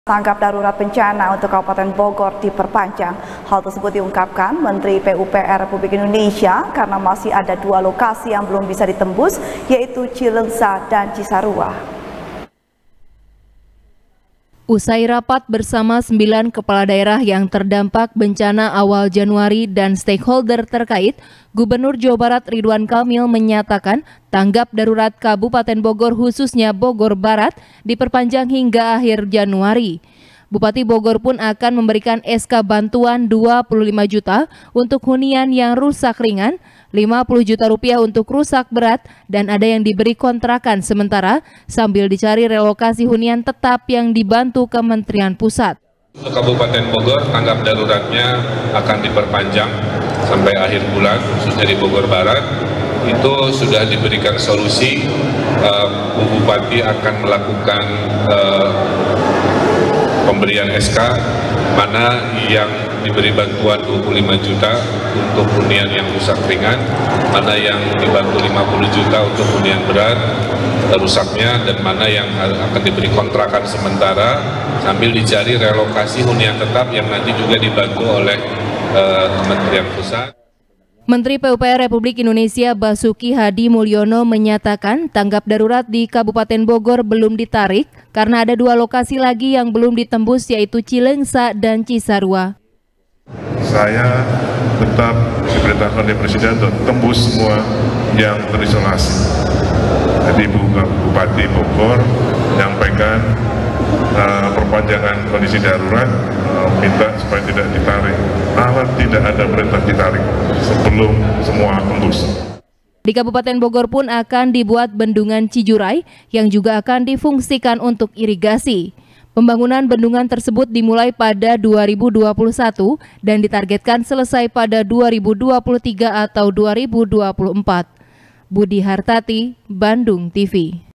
Tanggap darurat bencana untuk Kabupaten Bogor diperpanjang. Hal tersebut diungkapkan Menteri PUPR Republik Indonesia karena masih ada 2 lokasi yang belum bisa ditembus, yaitu Cilengsa dan Cisarua. Usai rapat bersama 9 kepala daerah yang terdampak bencana awal Januari dan stakeholder terkait, Gubernur Jawa Barat Ridwan Kamil menyatakan tanggap darurat Kabupaten Bogor khususnya Bogor Barat diperpanjang hingga akhir Januari. Bupati Bogor pun akan memberikan SK bantuan 25 juta untuk hunian yang rusak ringan, 50 juta rupiah untuk rusak berat, dan ada yang diberi kontrakan sementara sambil dicari relokasi hunian tetap yang dibantu Kementerian Pusat. Untuk Kabupaten Bogor, tanggap daruratnya akan diperpanjang sampai akhir bulan, khususnya di Bogor Barat. Itu sudah diberikan solusi, Bu Bupati akan melakukan pemberian SK, mana yang diberi bantuan 25 juta untuk hunian yang rusak ringan, mana yang dibantu 50 juta untuk hunian berat rusaknya, dan mana yang akan diberi kontrakan sementara sambil dicari relokasi hunian tetap yang nanti juga dibantu oleh Kementerian Pusat. Menteri PUPR Republik Indonesia Basuki Hadi Mulyono menyatakan tanggap darurat di Kabupaten Bogor belum ditarik karena ada 2 lokasi lagi yang belum ditembus, yaitu Cilengsa dan Cisarua. Saya tetap diperintahkan oleh Presiden untuk tembus semua yang terisolasi. Jadi Bupati Bogor menyampaikan perpanjangan kondisi darurat, minta supaya tidak ditarik. Tidak ada perintah ditarik sebelum semua tembus. Di Kabupaten Bogor pun akan dibuat bendungan Cijurai yang juga akan difungsikan untuk irigasi. Pembangunan bendungan tersebut dimulai pada 2021 dan ditargetkan selesai pada 2023 atau 2024. Budi Hartati, Bandung TV.